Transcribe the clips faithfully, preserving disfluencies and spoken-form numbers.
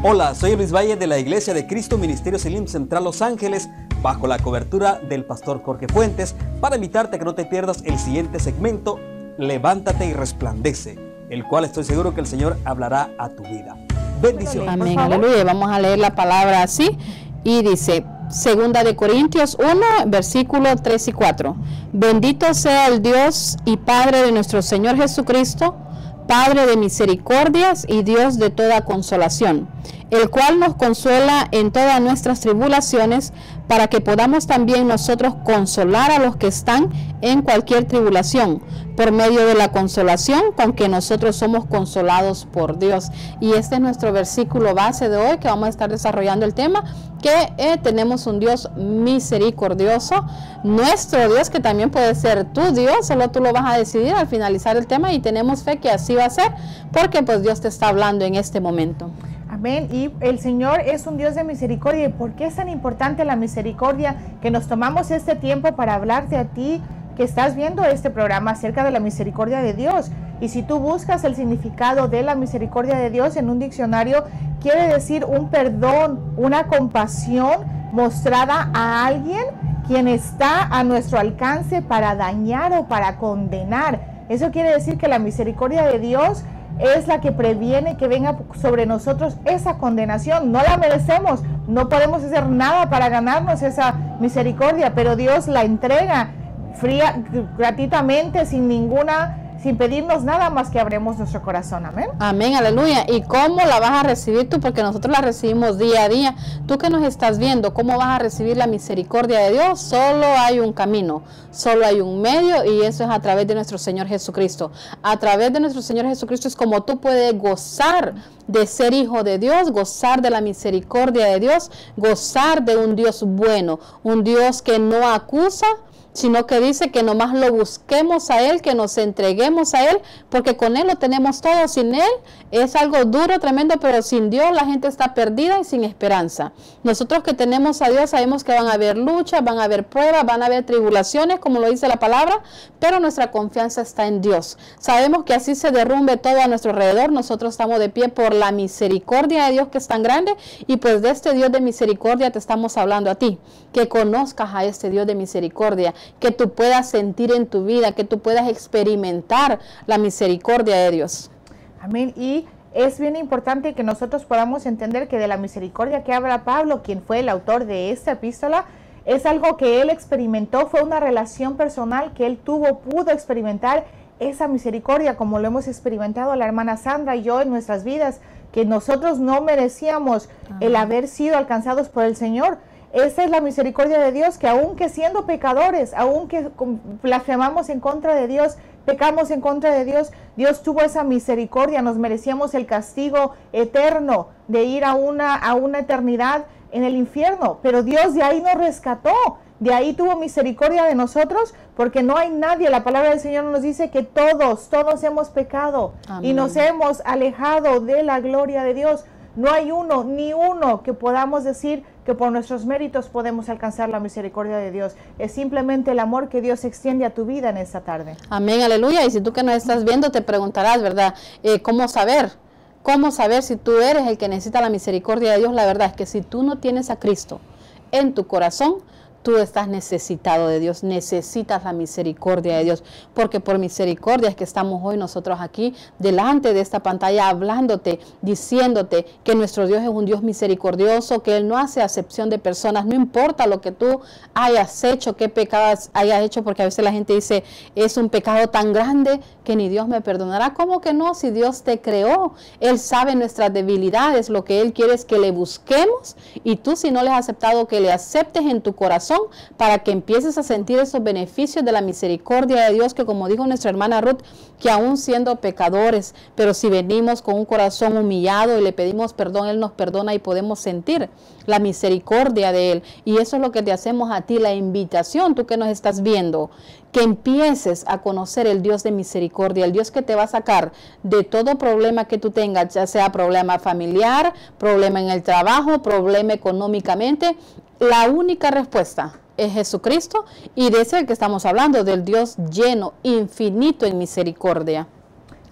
Hola, soy Luis Valle de la Iglesia de Cristo Ministerio Selim Central Los Ángeles, bajo la cobertura del pastor Jorge Fuentes, para invitarte a que no te pierdas el siguiente segmento, Levántate y Resplandece, el cual estoy seguro que el Señor hablará a tu vida. Bendiciones. Amén, aleluya. Vamos a leer la palabra así y dice, Segunda de Corintios uno, versículos tres y cuatro. Bendito sea el Dios y Padre de nuestro Señor Jesucristo, Padre de misericordias y Dios de toda consolación, el cual nos consuela en todas nuestras tribulaciones, para que podamos también nosotros consolar a los que están en cualquier tribulación, por medio de la consolación con que nosotros somos consolados por Dios. Y este es nuestro versículo base de hoy, que vamos a estar desarrollando el tema, que eh, tenemos un Dios misericordioso, nuestro Dios, que también puede ser tu Dios, solo tú lo vas a decidir al finalizar el tema, y tenemos fe que así va a ser, porque pues Dios te está hablando en este momento. Amén. Y el Señor es un Dios de misericordia. ¿Y por qué es tan importante la misericordia? Que nos tomamos este tiempo para hablarte a ti que estás viendo este programa acerca de la misericordia de Dios. Y si tú buscas el significado de la misericordia de Dios en un diccionario, quiere decir un perdón, una compasión mostrada a alguien quien está a nuestro alcance para dañar o para condenar. Eso quiere decir que la misericordia de Dios es la que previene que venga sobre nosotros esa condenación. No la merecemos, no podemos hacer nada para ganarnos esa misericordia, pero Dios la entrega fría, gratuitamente, sin ninguna, sin pedirnos nada más que abremos nuestro corazón. Amén. Amén, aleluya. ¿Y cómo la vas a recibir tú? Porque nosotros la recibimos día a día. Tú que nos estás viendo, ¿cómo vas a recibir la misericordia de Dios? Solo hay un camino, solo hay un medio, y eso es a través de nuestro Señor Jesucristo. A través de nuestro Señor Jesucristo es como tú puedes gozar de ser hijo de Dios, gozar de la misericordia de Dios, gozar de un Dios bueno, un Dios que no acusa, sino que dice que nomás lo busquemos a Él, que nos entreguemos a Él, porque con Él lo tenemos todo. Sin Él es algo duro, tremendo, pero sin Dios la gente está perdida y sin esperanza. Nosotros que tenemos a Dios sabemos que van a haber luchas, van a haber pruebas, van a haber tribulaciones, como lo dice la palabra, pero nuestra confianza está en Dios. Sabemos que así se derrumbe todo a nuestro alrededor, nosotros estamos de pie por la misericordia de Dios, que es tan grande, y pues de este Dios de misericordia te estamos hablando a ti, que conozcas a este Dios de misericordia, que tú puedas sentir en tu vida, que tú puedas experimentar la misericordia de Dios. Amén. Y es bien importante que nosotros podamos entender que de la misericordia que habla Pablo, quien fue el autor de esta epístola, es algo que él experimentó, fue una relación personal que él tuvo, pudo experimentar esa misericordia, como lo hemos experimentado la hermana Sandra y yo en nuestras vidas, que nosotros no merecíamos ah. el haber sido alcanzados por el Señor. Esa es la misericordia de Dios, que aunque siendo pecadores, aunque blasfemamos en contra de Dios, pecamos en contra de Dios, Dios tuvo esa misericordia. Nos merecíamos el castigo eterno de ir a una, a una eternidad en el infierno, pero Dios de ahí nos rescató, de ahí tuvo misericordia de nosotros, porque no hay nadie, la palabra del Señor nos dice que todos, todos hemos pecado. Amén. Y nos hemos alejado de la gloria de Dios. No hay uno, ni uno que podamos decir que por nuestros méritos podemos alcanzar la misericordia de Dios. Es simplemente el amor que Dios extiende a tu vida en esta tarde. Amén, aleluya. Y si tú que nos estás viendo te preguntarás, ¿verdad? Eh, ¿Cómo saber? ¿Cómo saber si tú eres el que necesita la misericordia de Dios? La verdad es que si tú no tienes a Cristo en tu corazón, tú estás necesitado de Dios, necesitas la misericordia de Dios, porque por misericordia es que estamos hoy nosotros aquí delante de esta pantalla hablándote, diciéndote que nuestro Dios es un Dios misericordioso, que Él no hace acepción de personas, no importa lo que tú hayas hecho, qué pecados hayas hecho, porque a veces la gente dice, es un pecado tan grande que ni Dios me perdonará. ¿Cómo que no? Si Dios te creó, Él sabe nuestras debilidades, lo que Él quiere es que le busquemos, y tú si no le has aceptado, que le aceptes en tu corazón, para que empieces a sentir esos beneficios de la misericordia de Dios, que como dijo nuestra hermana Ruth, que aún siendo pecadores, pero si venimos con un corazón humillado y le pedimos perdón, Él nos perdona y podemos sentir la misericordia de Él. Y eso es lo que te hacemos a ti, la invitación, tú que nos estás viendo, que empieces a conocer el Dios de misericordia, el Dios que te va a sacar de todo problema que tú tengas, ya sea problema familiar, problema en el trabajo, problema económicamente. La única respuesta es Jesucristo, y de ese que estamos hablando, del Dios lleno, infinito en misericordia.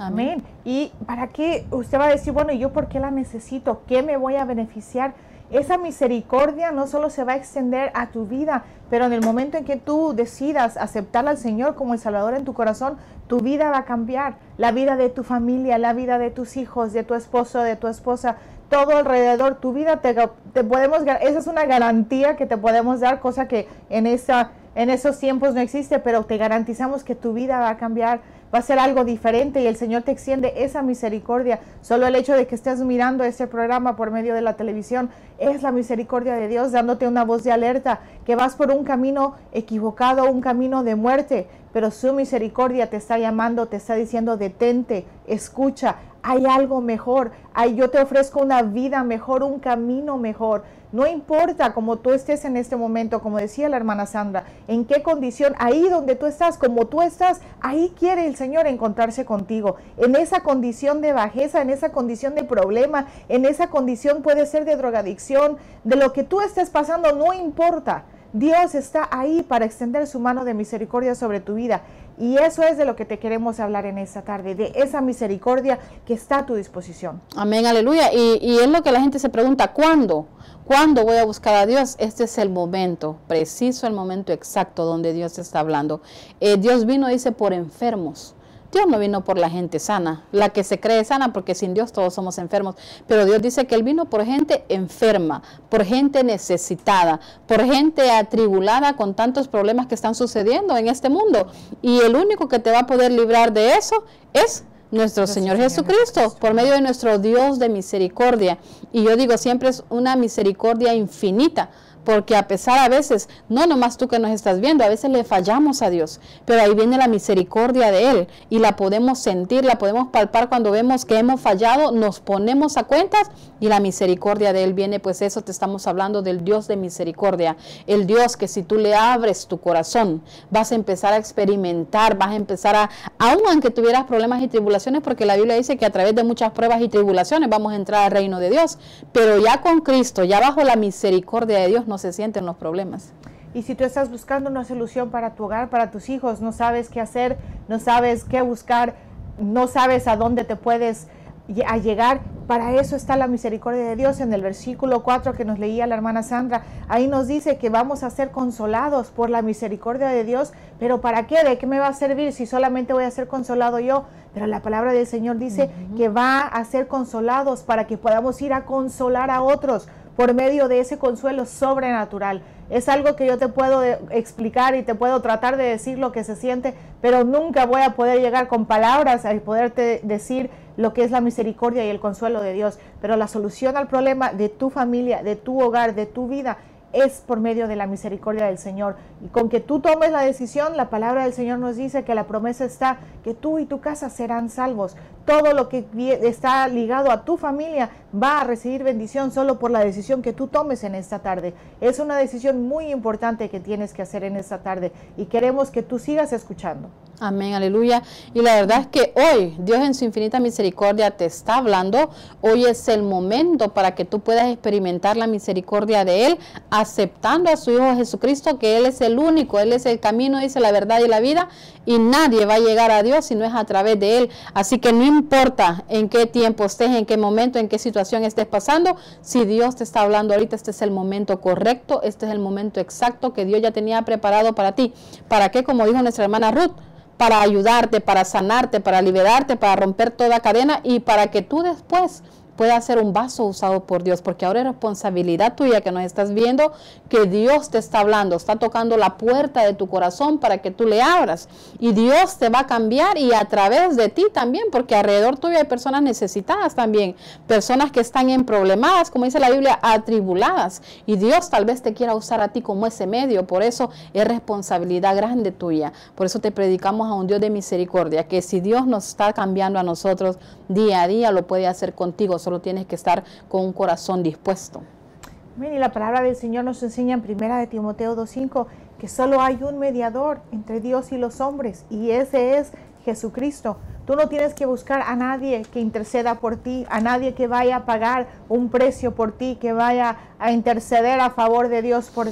Amén. ¿Y para qué? Usted va a decir, bueno, ¿yo por qué la necesito? ¿Qué me voy a beneficiar? Esa misericordia no solo se va a extender a tu vida, pero en el momento en que tú decidas aceptar al Señor como el Salvador en tu corazón, tu vida va a cambiar. La vida de tu familia, la vida de tus hijos, de tu esposo, de tu esposa, todo alrededor, tu vida te, te podemos, esa es una garantía que te podemos dar, cosa que en, esa, en esos tiempos no existe, pero te garantizamos que tu vida va a cambiar, va a ser algo diferente y el Señor te extiende esa misericordia. Solo el hecho de que estés mirando este programa por medio de la televisión es la misericordia de Dios dándote una voz de alerta, que vas por un camino equivocado, un camino de muerte, pero su misericordia te está llamando, te está diciendo detente, escucha, hay algo mejor, hay, yo te ofrezco una vida mejor, un camino mejor. No importa cómo tú estés en este momento, como decía la hermana Sandra, en qué condición, ahí donde tú estás, como tú estás, ahí quiere el Señor encontrarse contigo. En esa condición de bajeza, en esa condición de problema, en esa condición puede ser de drogadicción, de lo que tú estés pasando, no importa. Dios está ahí para extender su mano de misericordia sobre tu vida. Y eso es de lo que te queremos hablar en esta tarde, de esa misericordia que está a tu disposición. Amén, aleluya. Y, y es lo que la gente se pregunta, ¿cuándo? ¿Cuándo voy a buscar a Dios? Este es el momento, preciso el momento exacto donde Dios está hablando. Eh, Dios vino, dice, por enfermos. Dios no vino por la gente sana, la que se cree sana, porque sin Dios todos somos enfermos. Pero Dios dice que Él vino por gente enferma, por gente necesitada, por gente atribulada con tantos problemas que están sucediendo en este mundo. Y el único que te va a poder librar de eso es nuestro Señor Jesucristo, por medio de nuestro Dios de misericordia. Y yo digo, siempre es una misericordia infinita. Porque a pesar a veces, no nomás tú que nos estás viendo, a veces le fallamos a Dios, pero ahí viene la misericordia de Él y la podemos sentir, la podemos palpar cuando vemos que hemos fallado, nos ponemos a cuentas y la misericordia de Él viene, pues eso te estamos hablando del Dios de misericordia, el Dios que si tú le abres tu corazón, vas a empezar a experimentar, vas a empezar a, aun aunque tuvieras problemas y tribulaciones, porque la Biblia dice que a través de muchas pruebas y tribulaciones vamos a entrar al reino de Dios, pero ya con Cristo, ya bajo la misericordia de Dios, no se sienten los problemas. Y si tú estás buscando una solución para tu hogar, para tus hijos, no sabes qué hacer, no sabes qué buscar, no sabes a dónde te puedes a llegar, para eso está la misericordia de Dios. En el versículo cuatro que nos leía la hermana Sandra, ahí nos dice que vamos a ser consolados por la misericordia de Dios. ¿Pero para qué? ¿De qué me va a servir si solamente voy a ser consolado yo? Pero la palabra del Señor dice uh-huh. que va a ser consolados para que podamos ir a consolar a otros por medio de ese consuelo sobrenatural. Es algo que yo te puedo explicar y te puedo tratar de decir lo que se siente, pero nunca voy a poder llegar con palabras a poderte decir lo que es la misericordia y el consuelo de Dios. Pero la solución al problema de tu familia, de tu hogar, de tu vida, es por medio de la misericordia del Señor. Y con que tú tomes la decisión, la palabra del Señor nos dice que la promesa está que tú y tu casa serán salvos. Todo lo que está ligado a tu familia va a recibir bendición solo por la decisión que tú tomes en esta tarde. Es una decisión muy importante que tienes que hacer en esta tarde y queremos que tú sigas escuchando. Amén, aleluya. Y la verdad es que hoy Dios en su infinita misericordia te está hablando. Hoy es el momento para que tú puedas experimentar la misericordia de Él, aceptando a su Hijo Jesucristo, que Él es el único, Él es el camino, dice la verdad y la vida, y nadie va a llegar a Dios si no es a través de Él. Así que no importa en qué tiempo estés, en qué momento, en qué situación estés pasando, si Dios te está hablando ahorita, este es el momento correcto, este es el momento exacto que Dios ya tenía preparado para ti. ¿Para qué? Como dijo nuestra hermana Ruth, para ayudarte, para sanarte, para liberarte, para romper toda cadena y para que tú después puedas ser un vaso usado por Dios, porque ahora es responsabilidad tuya que nos estás viendo, que Dios te está hablando, está tocando la puerta de tu corazón para que tú le abras y Dios te va a cambiar y a través de ti también, porque alrededor tuyo hay personas necesitadas también, personas que están en problemadas, como dice la Biblia, atribuladas, y Dios tal vez te quiera usar a ti como ese medio. Por eso es responsabilidad grande tuya, por eso te predicamos a un Dios de misericordia, que si Dios nos está cambiando a nosotros día a día, lo puede hacer contigo, solo tienes que estar con un corazón dispuesto. Y la palabra del Señor nos enseña en primera de Timoteo dos cinco que solo hay un mediador entre Dios y los hombres, y ese es Jesucristo. Tú no tienes que buscar a nadie que interceda por ti, a nadie que vaya a pagar un precio por ti, que vaya a interceder a favor de Dios por ti.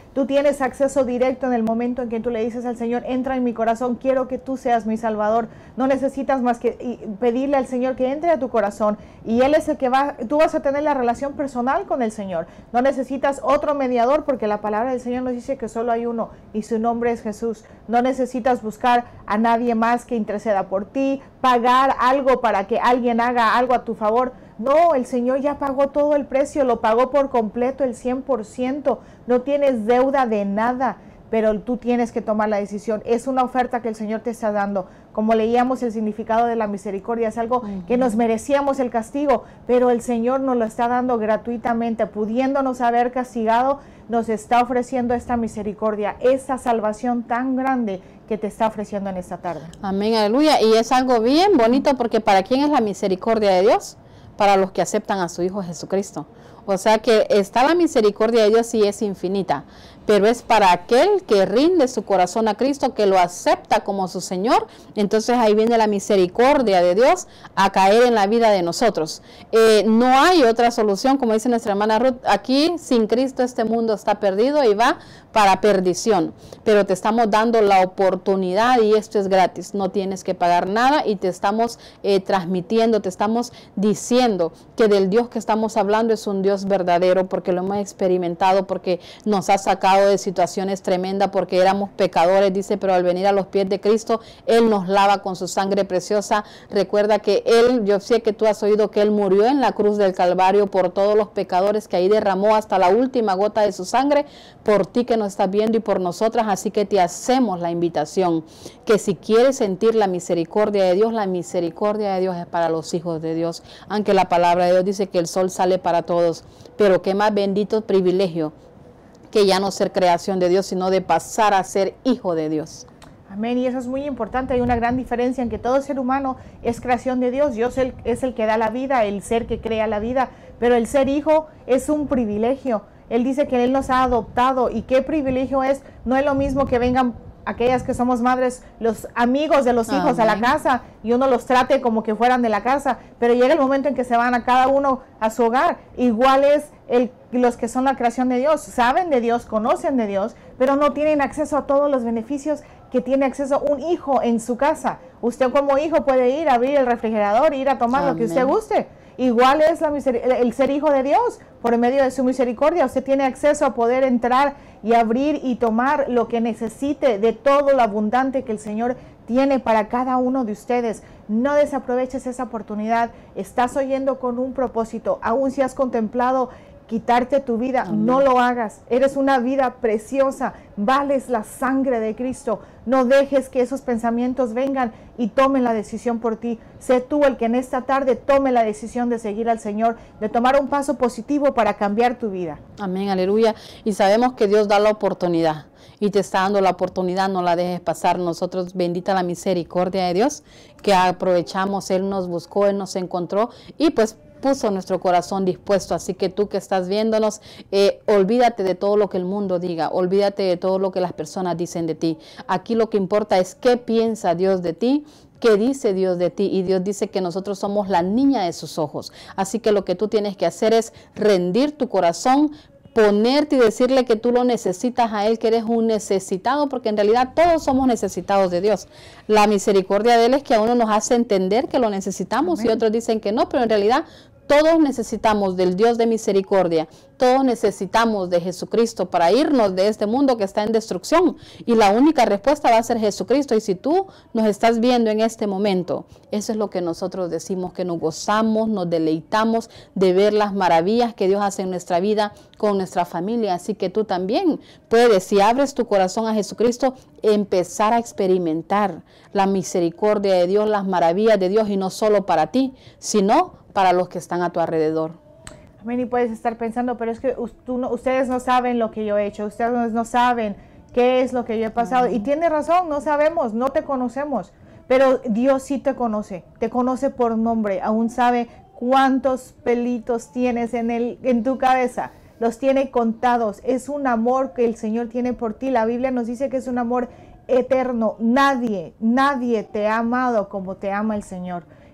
Tú tienes acceso directo en el momento en que tú le dices al Señor, entra en mi corazón, quiero que tú seas mi Salvador. No necesitas más que pedirle al Señor que entre a tu corazón y Él es el que va, tú vas a tener la relación personal con el Señor. No necesitas otro mediador porque la palabra del Señor nos dice que solo hay uno y su nombre es Jesús. No necesitas buscar a nadie más que interceda por ti, pagar algo para que alguien haga algo a tu favor. No, el Señor ya pagó todo el precio, lo pagó por completo, el cien por ciento. No tienes deuda de nada, pero tú tienes que tomar la decisión. Es una oferta que el Señor te está dando. Como leíamos el significado de la misericordia, es algo uh-huh. que nos merecíamos el castigo, pero el Señor nos lo está dando gratuitamente, pudiéndonos haber castigado, nos está ofreciendo esta misericordia, esa salvación tan grande que te está ofreciendo en esta tarde. Amén, aleluya. Y es algo bien bonito porque ¿para quién es la misericordia de Dios? Para los que aceptan a su Hijo Jesucristo. O sea que está la misericordia de Dios y es infinita, pero es para aquel que rinde su corazón a Cristo, que lo acepta como su Señor. Entonces ahí viene la misericordia de Dios a caer en la vida de nosotros. Eh, no hay otra solución, como dice nuestra hermana Ruth, aquí sin Cristo este mundo está perdido y va para perdición, pero te estamos dando la oportunidad y esto es gratis, no tienes que pagar nada y te estamos eh, transmitiendo, te estamos diciendo que del Dios que estamos hablando es un Dios verdadero, porque lo hemos experimentado, porque nos ha sacado de situaciones tremendas, porque éramos pecadores, dice, pero al venir a los pies de Cristo, Él nos lava con su sangre preciosa. Recuerda que Él, yo sé que tú has oído que Él murió en la cruz del Calvario por todos los pecadores, que ahí derramó hasta la última gota de su sangre, por ti que nos estás viendo y por nosotras, así que te hacemos la invitación, que si quieres sentir la misericordia de Dios, la misericordia de Dios es para los hijos de Dios, aunque la palabra de Dios dice que el sol sale para todos, pero qué más bendito privilegio que ya no ser creación de Dios, sino de pasar a ser hijo de Dios. Amén, y eso es muy importante. Hay una gran diferencia en que todo ser humano es creación de Dios. Dios es el que da la vida, el ser que crea la vida, pero el ser hijo es un privilegio. Él dice que Él nos ha adoptado, y qué privilegio es. No es lo mismo que vengan aquellas que somos madres, los amigos de los hijos, amén, a la casa, y uno los trate como que fueran de la casa, pero llega el momento en que se van a cada uno a su hogar. Igual es el, los que son la creación de Dios, saben de Dios, conocen de Dios, pero no tienen acceso a todos los beneficios que tiene acceso un hijo en su casa. Usted como hijo puede ir a abrir el refrigerador, ir a tomar amén, lo que usted guste. Igual es la el ser hijo de Dios, por medio de su misericordia. Usted tiene acceso a poder entrar y abrir y tomar lo que necesite de todo lo abundante que el Señor tiene para cada uno de ustedes. No desaproveches esa oportunidad. Estás oyendo con un propósito. Aún si has contemplado quitarte tu vida, amén, no lo hagas. Eres una vida preciosa, vales la sangre de Cristo. No dejes que esos pensamientos vengan y tomen la decisión por ti. Sé tú el que en esta tarde tome la decisión de seguir al Señor, de tomar un paso positivo para cambiar tu vida. Amén, aleluya. Y sabemos que Dios da la oportunidad y te está dando la oportunidad, no la dejes pasar. Nosotros, bendita la misericordia de Dios, que aprovechamos, Él nos buscó, Él nos encontró y pues puso nuestro corazón dispuesto. Así que tú que estás viéndonos, eh, olvídate de todo lo que el mundo diga, olvídate de todo lo que las personas dicen de ti. Aquí lo que importa es qué piensa Dios de ti, qué dice Dios de ti, y Dios dice que nosotros somos la niña de sus ojos. Así que lo que tú tienes que hacer es rendir tu corazón, ponerte y decirle que tú lo necesitas a Él, que eres un necesitado, porque en realidad todos somos necesitados de Dios. La misericordia de Él es que a uno nos hace entender que lo necesitamos, amén, y otros dicen que no, pero en realidad todos necesitamos del Dios de misericordia, todos necesitamos de Jesucristo para irnos de este mundo que está en destrucción, y la única respuesta va a ser Jesucristo. Y si tú nos estás viendo en este momento, eso es lo que nosotros decimos, que nos gozamos, nos deleitamos de ver las maravillas que Dios hace en nuestra vida, con nuestra familia. Así que tú también puedes, si abres tu corazón a Jesucristo, empezar a experimentar la misericordia de Dios, las maravillas de Dios, y no solo para ti, sino para los que están a tu alrededor. Amén. Y puedes estar pensando, pero es que tú no, ustedes no saben lo que yo he hecho, ustedes no saben qué es lo que yo he pasado. Amén. Y tiene razón, no sabemos, no te conocemos, pero Dios sí te conoce, te conoce por nombre, aún sabe cuántos pelitos tienes en, el, en tu cabeza, los tiene contados. Es un amor que el Señor tiene por ti. La Biblia nos dice que es un amor eterno. Nadie, nadie te ha amado como te ama el Señor.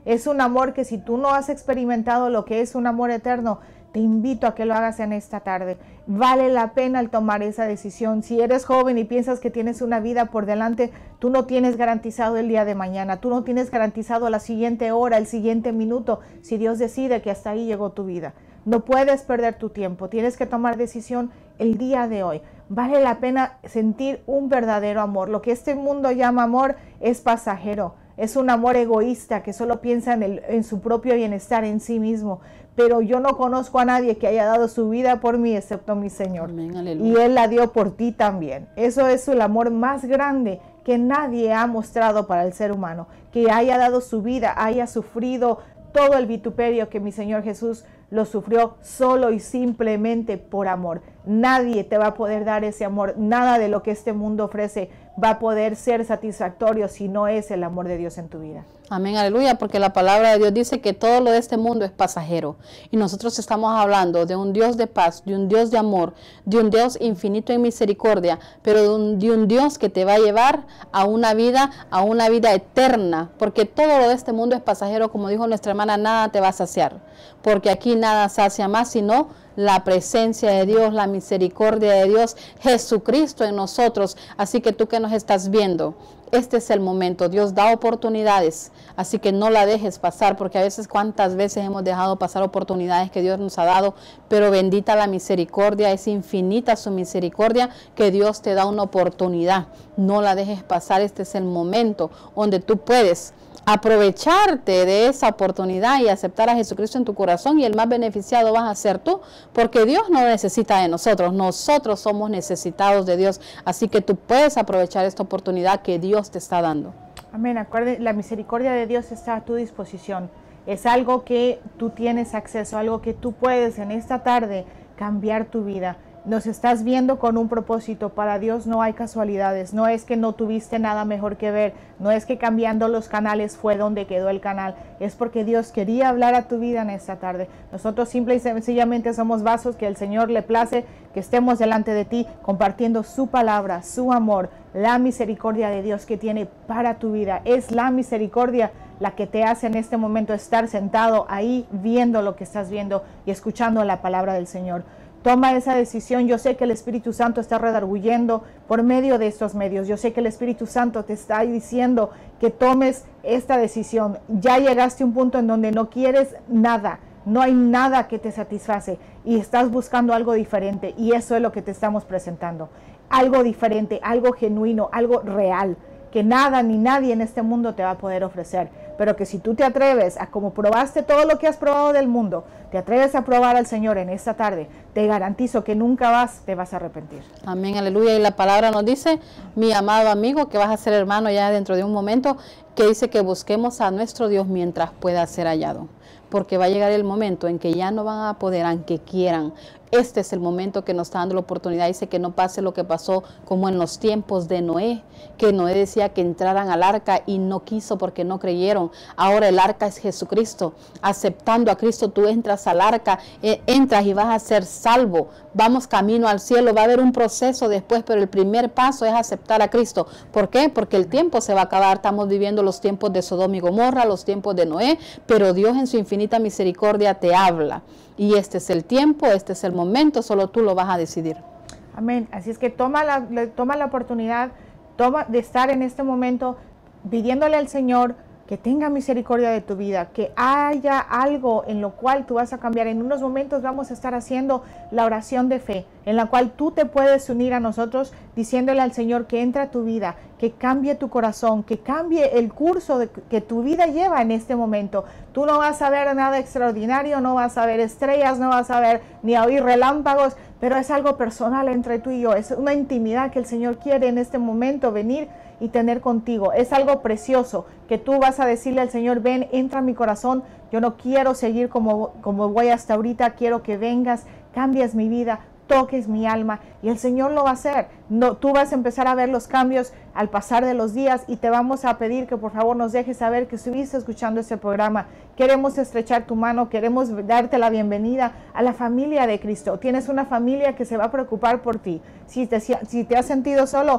Es un amor que si tú no has experimentado lo que es un amor eterno, te invito a que lo hagas en esta tarde. Vale la pena el tomar esa decisión. Si eres joven y piensas que tienes una vida por delante, tú no tienes garantizado el día de mañana, tú no tienes garantizado la siguiente hora, el siguiente minuto, si Dios decide que hasta ahí llegó tu vida. No puedes perder tu tiempo, tienes que tomar decisión el día de hoy. Vale la pena sentir un verdadero amor. Lo que este mundo llama amor es pasajero. Es un amor egoísta que solo piensa en, el, en su propio bienestar, en sí mismo. Pero yo no conozco a nadie que haya dado su vida por mí, excepto mi Señor. Amén, y Él la dio por ti también. Eso es el amor más grande que nadie ha mostrado para el ser humano. Que haya dado su vida, haya sufrido todo el vituperio que mi Señor Jesús lo sufrió solo y simplemente por amor. Nadie te va a poder dar ese amor. Nada de lo que este mundo ofrece va a poder ser satisfactorio si no es el amor de Dios en tu vida. Amén, aleluya, porque la palabra de Dios dice que todo lo de este mundo es pasajero. Y nosotros estamos hablando de un Dios de paz, de un Dios de amor, de un Dios infinito en misericordia, pero de un, de un Dios que te va a llevar a una vida, a una vida eterna. Porque todo lo de este mundo es pasajero, como dijo nuestra hermana, nada te va a saciar. Porque aquí nada sacia más, sino la presencia de Dios, la misericordia de Dios, Jesucristo en nosotros. Así que tú que nos estás viendo, este es el momento. Dios da oportunidades, así que no la dejes pasar, porque a veces cuántas veces hemos dejado pasar oportunidades que Dios nos ha dado, pero bendita la misericordia, es infinita su misericordia, que Dios te da una oportunidad. No la dejes pasar, este es el momento donde tú puedes aprovecharte de esa oportunidad y aceptar a Jesucristo en tu corazón, y el más beneficiado vas a ser tú, porque Dios no necesita de nosotros, nosotros somos necesitados de Dios, así que tú puedes aprovechar esta oportunidad que Dios te está dando. Amén. Acuerde, la misericordia de Dios está a tu disposición, es algo que tú tienes acceso, algo que tú puedes en esta tarde cambiar tu vida. Nos estás viendo con un propósito. Para Dios no hay casualidades. No es que no tuviste nada mejor que ver. No es que cambiando los canales fue donde quedó el canal. Es porque Dios quería hablar a tu vida en esta tarde. Nosotros simple y sencillamente somos vasos que el Señor le place que estemos delante de ti compartiendo su palabra, su amor, la misericordia de Dios que tiene para tu vida. Es la misericordia la que te hace en este momento estar sentado ahí viendo lo que estás viendo y escuchando la palabra del Señor. Toma esa decisión. Yo sé que el Espíritu Santo está redarguyendo por medio de estos medios. Yo sé que el Espíritu Santo te está diciendo que tomes esta decisión. Ya llegaste a un punto en donde no quieres nada. No hay nada que te satisface y estás buscando algo diferente, y eso es lo que te estamos presentando. Algo diferente, algo genuino, algo real, que nada ni nadie en este mundo te va a poder ofrecer. Pero que si tú te atreves a, como probaste todo lo que has probado del mundo, te atreves a probar al Señor en esta tarde, te garantizo que nunca vas, te vas a arrepentir. Amén, aleluya. Y la palabra nos dice, mi amado amigo, que vas a ser hermano ya dentro de un momento, que dice que busquemos a nuestro Dios mientras pueda ser hallado. Porque va a llegar el momento en que ya no van a poder, aunque quieran. Este es el momento que nos está dando la oportunidad. Dice que no pase lo que pasó como en los tiempos de Noé, que Noé decía que entraran al arca y no quiso porque no creyeron. Ahora el arca es Jesucristo. Aceptando a Cristo, tú entras al arca, eh, entras y vas a ser salvo. Vamos camino al cielo. Va a haber un proceso después, pero el primer paso es aceptar a Cristo. ¿Por qué? Porque el tiempo se va a acabar. Estamos viviendo los tiempos de Sodoma y Gomorra, los tiempos de Noé, pero Dios en su infinita misericordia te habla. Y este es el tiempo, este es el momento, solo tú lo vas a decidir. Amén. Así es que toma la, toma la oportunidad toma de estar en este momento pidiéndole al Señor que tenga misericordia de tu vida, que haya algo en lo cual tú vas a cambiar. En unos momentos vamos a estar haciendo la oración de fe, en la cual tú te puedes unir a nosotros diciéndole al Señor que entre a tu vida, que cambie tu corazón, que cambie el curso de, que tu vida lleva en este momento. Tú no vas a ver nada extraordinario, no vas a ver estrellas, no vas a ver ni a oír relámpagos, pero es algo personal entre tú y yo. Es una intimidad que el Señor quiere en este momento venir y tener contigo. Es algo precioso que tú vas a decirle al Señor: ven, entra a mi corazón, yo no quiero seguir como, como voy hasta ahorita, quiero que vengas, cambies mi vida, toques mi alma, y el Señor lo va a hacer. No, tú vas a empezar a ver los cambios al pasar de los días, y te vamos a pedir que por favor nos dejes saber que estuviste escuchando este programa. Queremos estrechar tu mano, queremos darte la bienvenida a la familia de Cristo. Tienes una familia que se va a preocupar por ti. Si te, si te has sentido solo,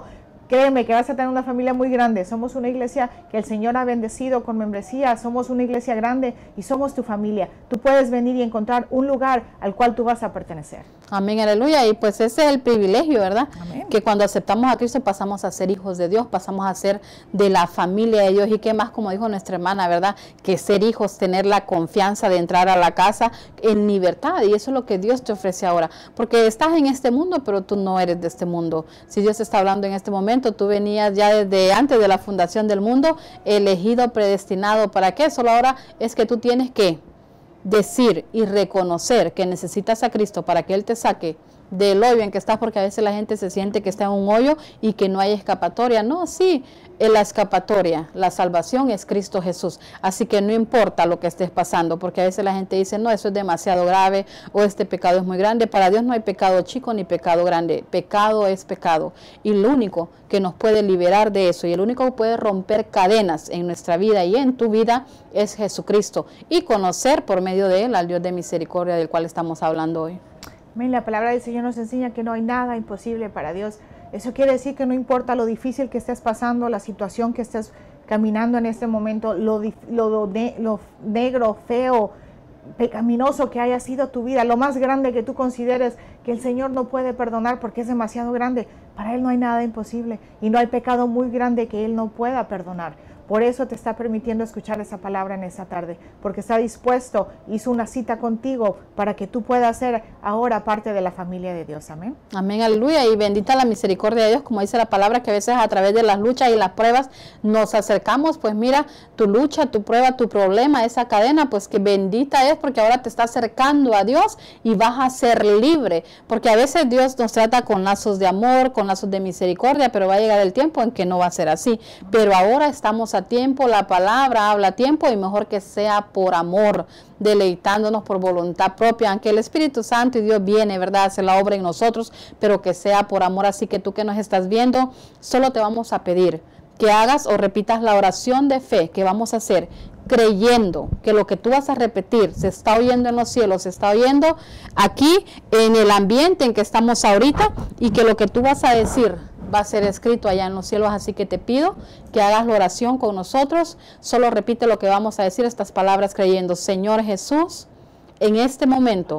Créeme que vas a tener una familia muy grande. Somos una iglesia que el Señor ha bendecido con membresía. Somos una iglesia grande y somos tu familia. Tú puedes venir y encontrar un lugar al cual tú vas a pertenecer. Amén, aleluya. Y pues ese es el privilegio, ¿verdad? Amén. Que cuando aceptamos a Cristo pasamos a ser hijos de Dios, pasamos a ser de la familia de Dios. Y qué más, como dijo nuestra hermana, ¿verdad? Que ser hijos, tener la confianza de entrar a la casa en libertad. Y eso es lo que Dios te ofrece ahora. Porque estás en este mundo, pero tú no eres de este mundo. Si Dios te está hablando en este momento, tú venías ya desde antes de la fundación del mundo, elegido, predestinado. ¿Para qué? Solo ahora es que tú tienes que decir y reconocer que necesitas a Cristo para que Él te saque del hoyo en que estás, porque a veces la gente se siente que está en un hoyo y que no hay escapatoria. No, sí, en la escapatoria, la salvación es Cristo Jesús. Así que no importa lo que estés pasando, porque a veces la gente dice, no, eso es demasiado grave o este pecado es muy grande. Para Dios no hay pecado chico ni pecado grande. Pecado es pecado. Y lo único que nos puede liberar de eso y el único que puede romper cadenas en nuestra vida y en tu vida es Jesucristo. Y conocer por medio de Él al Dios de misericordia del cual estamos hablando hoy. La palabra del Señor nos enseña que no hay nada imposible para Dios. Eso quiere decir que no importa lo difícil que estés pasando, la situación que estés caminando en este momento, lo, lo, lo, lo negro, feo, pecaminoso que haya sido tu vida, lo más grande que tú consideres que el Señor no puede perdonar porque es demasiado grande. Para Él no hay nada imposible y no hay pecado muy grande que Él no pueda perdonar. Por eso te está permitiendo escuchar esa palabra en esa tarde, porque está dispuesto, hizo una cita contigo para que tú puedas ser ahora parte de la familia de Dios. Amén. Amén, aleluya. Y bendita la misericordia de Dios, como dice la palabra, que a veces a través de las luchas y las pruebas nos acercamos. Pues mira, tu lucha, tu prueba, tu problema, esa cadena, pues que bendita es, porque ahora te está acercando a Dios y vas a ser libre. Porque a veces Dios nos trata con lazos de amor, con lazos de misericordia, pero va a llegar el tiempo en que no va a ser así. Pero ahora estamos a tiempo, la palabra habla a tiempo y mejor que sea por amor, deleitándonos por voluntad propia, aunque el Espíritu Santo y Dios viene, ¿verdad?, a hacer la obra en nosotros, pero que sea por amor. Así que tú que nos estás viendo, solo te vamos a pedir que hagas o repitas la oración de fe que vamos a hacer, creyendo que lo que tú vas a repetir se está oyendo en los cielos, se está oyendo aquí en el ambiente en que estamos ahorita, y que lo que tú vas a decir va a ser escrito allá en los cielos. Así que te pido que hagas la oración con nosotros. Solo repite lo que vamos a decir, estas palabras creyendo: Señor Jesús, en este momento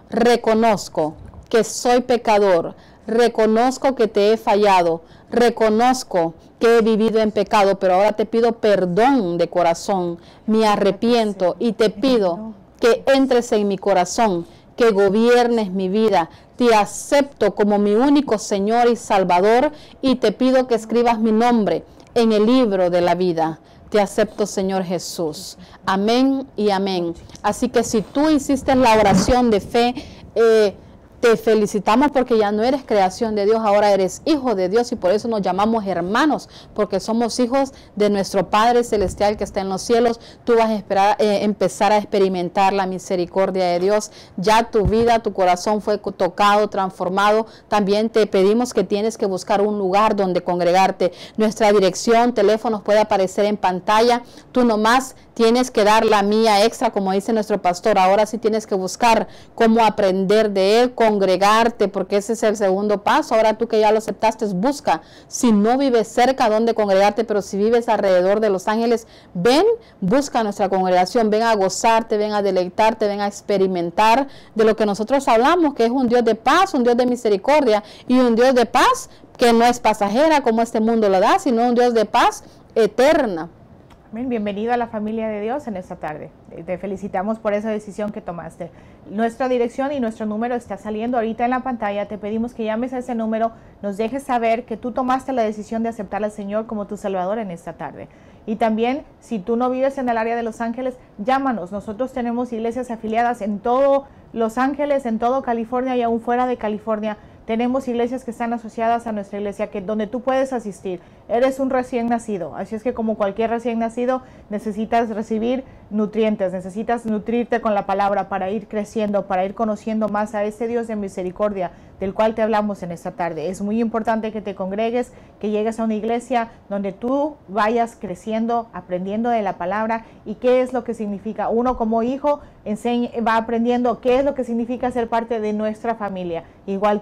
reconozco que soy pecador, reconozco que te he fallado, reconozco que he vivido en pecado, pero ahora te pido perdón de corazón, me arrepiento y te pido que entres en mi corazón, que gobiernes mi vida. Te acepto como mi único Señor y Salvador y te pido que escribas mi nombre en el libro de la vida. Te acepto, Señor Jesús. Amén y amén. Así que si tú hiciste la oración de fe, eh, te felicitamos, porque ya no eres creación de Dios, ahora eres hijo de Dios, y por eso nos llamamos hermanos, porque somos hijos de nuestro Padre Celestial que está en los cielos. Tú vas a esperar, eh, empezar a experimentar la misericordia de Dios. Ya tu vida, tu corazón fue tocado, transformado. También te pedimos que tienes que buscar un lugar donde congregarte. Nuestra dirección, teléfonos puede aparecer en pantalla. Tú nomás tienes que dar la mía extra, como dice nuestro pastor. Ahora sí tienes que buscar cómo aprender de Él, congregarte, porque ese es el segundo paso. Ahora tú que ya lo aceptaste, busca. Si no vives cerca donde congregarte, pero si vives alrededor de Los Ángeles, ven, busca nuestra congregación, ven a gozarte, ven a deleitarte, ven a experimentar de lo que nosotros hablamos, que es un Dios de paz, un Dios de misericordia y un Dios de paz que no es pasajera como este mundo lo da, sino un Dios de paz eterna. Bienvenido a la familia de Dios en esta tarde. Te felicitamos por esa decisión que tomaste. Nuestra dirección y nuestro número está saliendo ahorita en la pantalla. Te pedimos que llames a ese número, nos dejes saber que tú tomaste la decisión de aceptar al Señor como tu Salvador en esta tarde. Y también, si tú no vives en el área de Los Ángeles, llámanos. Nosotros tenemos iglesias afiliadas en todo Los Ángeles, en todo California y aún fuera de California. Tenemos iglesias que están asociadas a nuestra iglesia, que donde tú puedes asistir. Eres un recién nacido, así es que como cualquier recién nacido necesitas recibir nutrientes, necesitas nutrirte con la palabra para ir creciendo, para ir conociendo más a ese Dios de misericordia del cual te hablamos en esta tarde. Es muy importante que te congregues, que llegues a una iglesia donde tú vayas creciendo, aprendiendo de la palabra y qué es lo que significa. Uno como hijo enseña, va aprendiendo qué es lo que significa ser parte de nuestra familia. Igual tú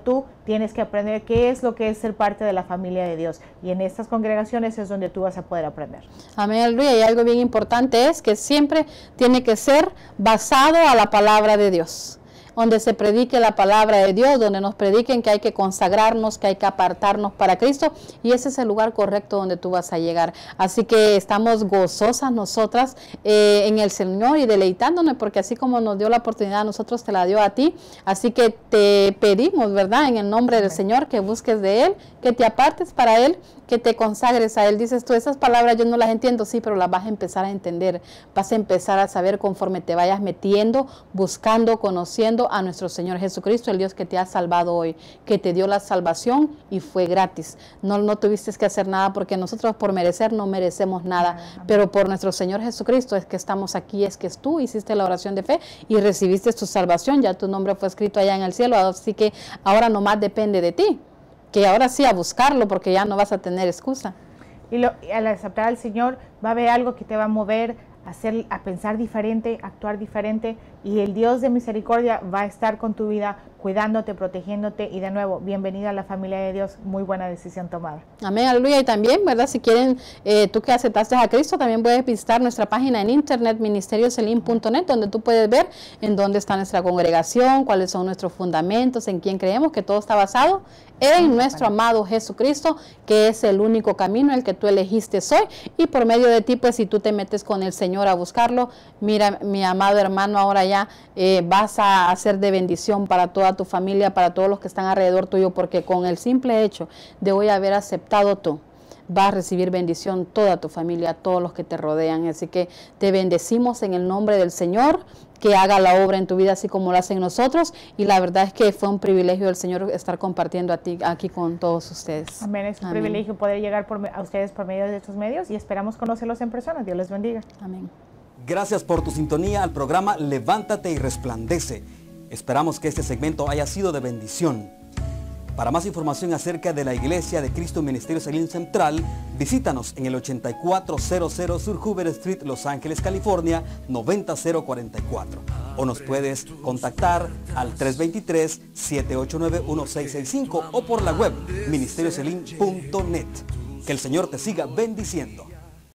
tienes que aprender qué es lo que es ser parte de la familia de Dios. Y en estas congregaciones es donde tú vas a poder aprender. Amén, aleluya. Y algo bien importante es que siempre tiene que ser basado a la palabra de Dios. Donde se predique la palabra de Dios, donde nos prediquen que hay que consagrarnos, que hay que apartarnos para Cristo, y ese es el lugar correcto donde tú vas a llegar. Así que estamos gozosas nosotras eh, en el Señor y deleitándonos, porque así como nos dio la oportunidad a nosotros, te la dio a ti. Así que te pedimos, ¿verdad?, en el nombre del Señor, que busques de Él, que te apartes para Él, que te consagres a Él. Dices tú, esas palabras yo no las entiendo, sí, pero las vas a empezar a entender, vas a empezar a saber conforme te vayas metiendo, buscando, conociendo a nuestro Señor Jesucristo, el Dios que te ha salvado hoy, que te dio la salvación y fue gratis. No, no tuviste que hacer nada, porque nosotros por merecer no merecemos nada, pero por nuestro Señor Jesucristo es que estamos aquí, es que tú hiciste la oración de fe y recibiste tu salvación, ya tu nombre fue escrito allá en el cielo, así que ahora nomás depende de ti, que ahora sí a buscarlo, porque ya no vas a tener excusa. Y, lo, y al aceptar al Señor va a haber algo que te va a mover a, hacer, a pensar diferente, actuar diferente, y el Dios de misericordia va a estar con tu vida, cuidándote, protegiéndote, y de nuevo, bienvenida a la familia de Dios, muy buena decisión tomada. Amén, aleluya. Y también, ¿verdad?, si quieren, eh, tú que aceptaste a Cristo, también puedes visitar nuestra página en internet, ministerio selim punto net, donde tú puedes ver en dónde está nuestra congregación, cuáles son nuestros fundamentos, en quién creemos, que todo está basado en nuestro amado Jesucristo, que es el único camino, el que tú elegiste hoy, y por medio de ti, pues si tú te metes con el Señor a buscarlo, mira, mi amado hermano, ahora ya eh, vas a hacer de bendición para toda tu familia, para todos los que están alrededor tuyo, porque con el simple hecho de hoy haber aceptado tú, vas a recibir bendición toda tu familia, todos los que te rodean. Así que te bendecimos en el nombre del Señor, que haga la obra en tu vida así como lo hacen nosotros, y la verdad es que fue un privilegio del Señor estar compartiendo a ti aquí con todos ustedes. Amén, es un Amén. privilegio poder llegar por, a ustedes por medio de estos medios, y esperamos conocerlos en persona. Dios les bendiga. Amén. Gracias por tu sintonía al programa Levántate y Resplandece. Esperamos que este segmento haya sido de bendición. Para más información acerca de la Iglesia de Cristo Ministerio Selim Central, visítanos en el ochenta y cuatro cero cero Sur Hoover Street, Los Ángeles, California, noventa cero cuarenta y cuatro. O nos puedes contactar al tres dos tres, siete ocho nueve, uno seis seis cinco o por la web ministerio selim punto net. Que el Señor te siga bendiciendo.